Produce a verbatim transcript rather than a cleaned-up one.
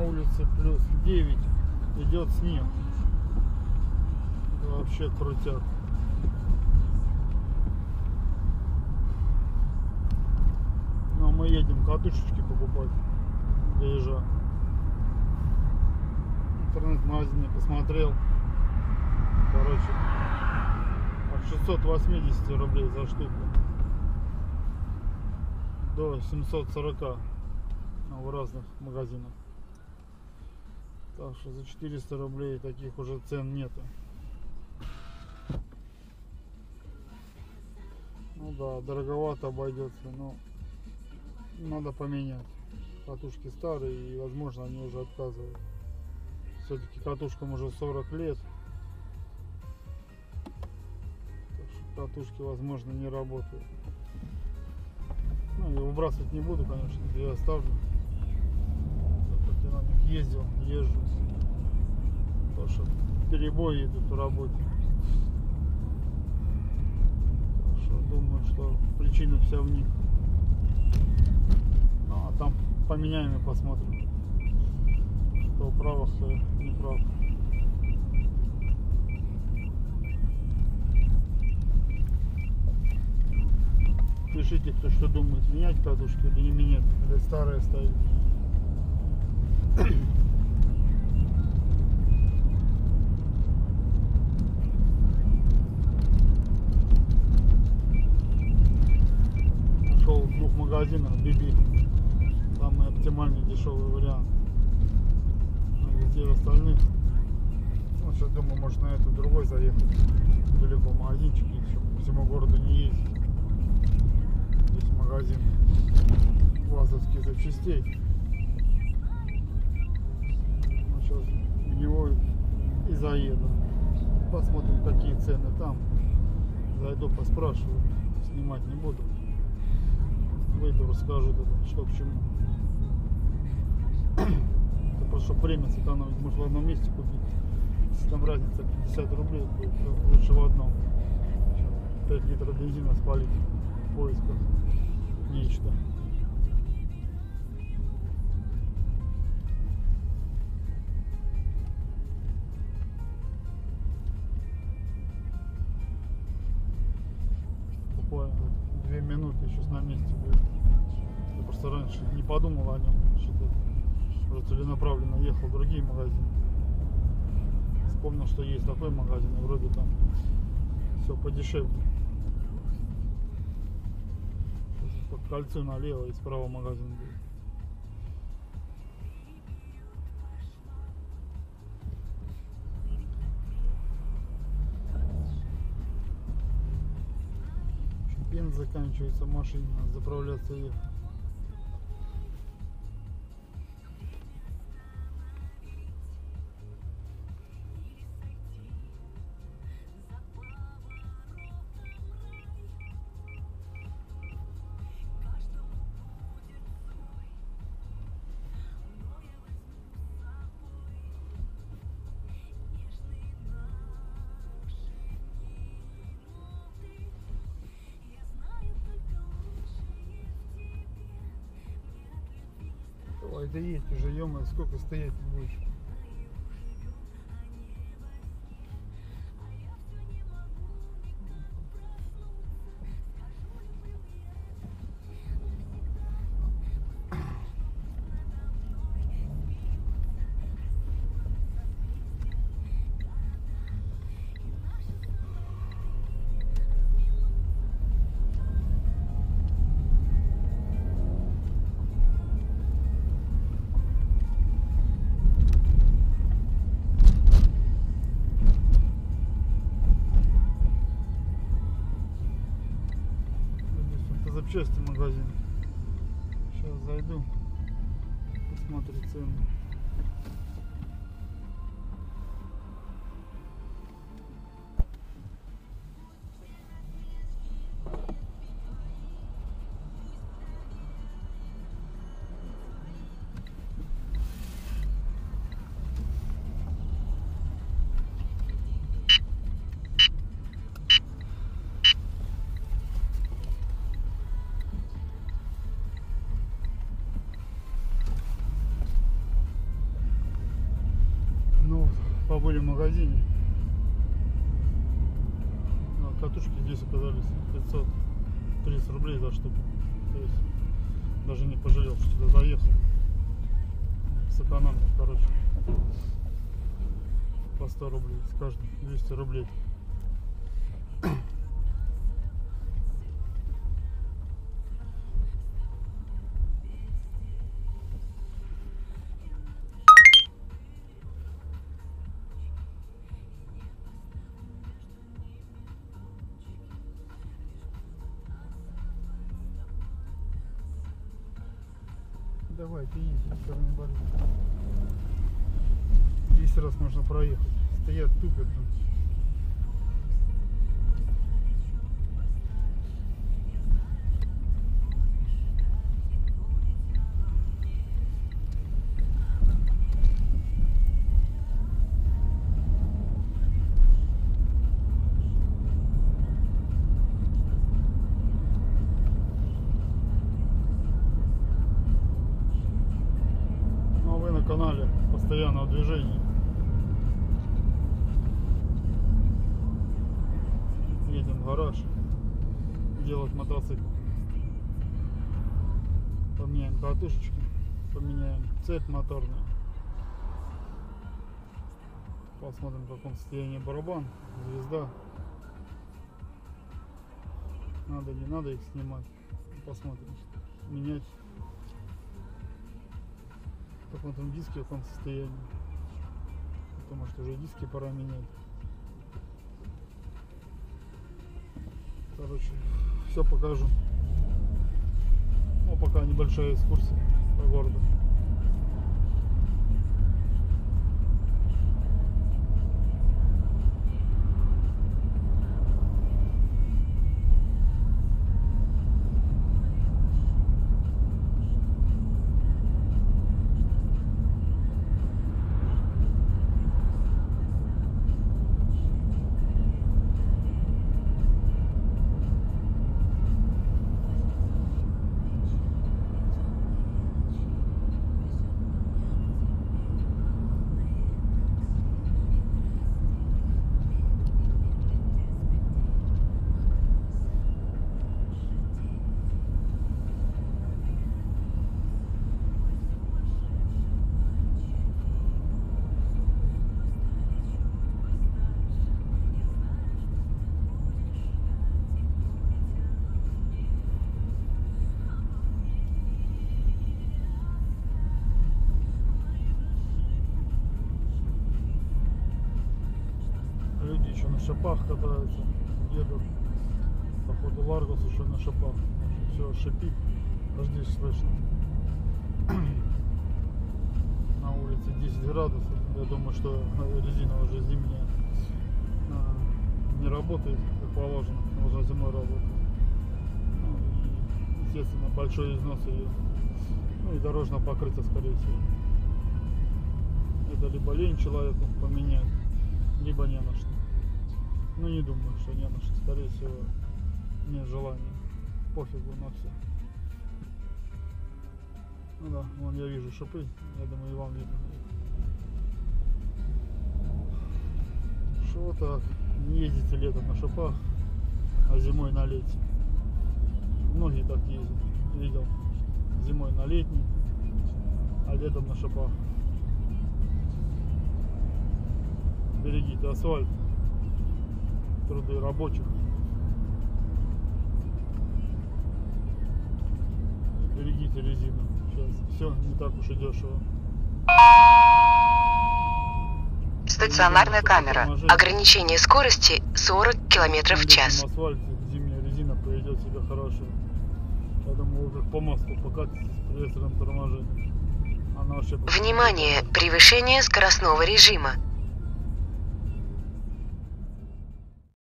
улице плюс девять, идет снег. Это вообще крутяк. Но мы едем катушечки покупать для ежа. В интернет-магазине посмотрел. Короче, от шестисот восьмидесяти рублей за штуку до семисот сорока в разных магазинах. Так что за четыреста рублей таких уже цен нету. Ну да, дороговато обойдется, но надо поменять. Катушки старые, и возможно они уже отказывают. Все-таки катушкам уже сорок лет. Так что катушки, возможно, не работают. Ну, я выбрасывать не буду, конечно, я оставлю. Так как я на них ездил, езжу. Потому что перебои идут в работе. Так что думаю, что причина вся в них. Ну, а там поменяем и посмотрим, кто прав, кто не прав. Пишите, кто что думает, менять катушки или не менять, или старые ставить. Нашел в двух магазинах би би. Самый оптимальный дешевый вариант. А везде в остальных. Ну, сейчас думаю, может на этот другой заехать. Далеко магазинчик, еще по всему городу не ездить. Здесь магазин вазовских запчастей. Ну, сейчас в него и заеду. Посмотрим, какие цены там. Зайду, поспрашиваю. Снимать не буду. Выйду, расскажу, что к чему. Это просто чтобы время сэкономить. Может в одном месте купить. Если там разница пятьдесят рублей, то лучше в одном. пять литров бензина спалить в поисках нечто. Буквально две минуты еще на месте будет. Я просто раньше не подумал о нем, что-то уже целенаправленно ехал в другие магазины. Вспомнил, что есть такой магазин, и вроде там все подешевле. По кольцу налево и справа магазин будет. Бензин заканчивается в машине, надо заправляться ехать. Ой, да есть уже, ё-моё, сколько стоять будешь? Запчасти магазин. Сейчас зайду, посмотрю цены. были в магазине. А катушки здесь оказались пятьсот тридцать рублей за штуку. То есть даже не пожалел, что сюда заехал. Сэкономил, короче. По сто рублей с каждым, двести рублей. Давай, ты едешь, никого не болит. десять раз можно проехать. Стоят, тупят. Канале постоянного движения. Едем в гараж делать мотоцикл. Поменяем катушечки, поменяем цепь моторную. Посмотрим, в каком состоянии барабан, звезда. Надо, не надо их снимать. Посмотрим, менять. Посмотрим диски в каком состоянии. Потому что уже диски пора менять. Короче, все покажу. Ну, пока небольшая экскурсия по городу. Люди еще на шипах катаются, едут. Походу Ларгус еще на шипах. Все шипит, аж здесь слышно. На улице десять градусов. Я думаю, что резина уже зимняя не работает, как положено. Уже зимой работает. И, естественно, большой износ ее. Ну и дорожное покрытие, скорее всего. Это либо лень человеку поменять, либо не на что. Ну, не думаю, что не на что. Скорее всего, нет желания. Пофигу на все. Ну да, вон я вижу шипы. Я думаю, и вам видно. Что так? Не ездите летом на шипах, а зимой на лете. Многие так ездят. Видел. Зимой на летний, а летом на шипах. Берегите асфальт, труды рабочих. Берегите резину. Сейчас все не так уж и дешево. Стационарная камера. Ограничение скорости сорок километров в час. На асфальте зимняя резина поведет себя хорошо. Я думаю, вы как по мосту покатитесь при экстренном торможении. Она вообще... Внимание! Превышение скоростного режима.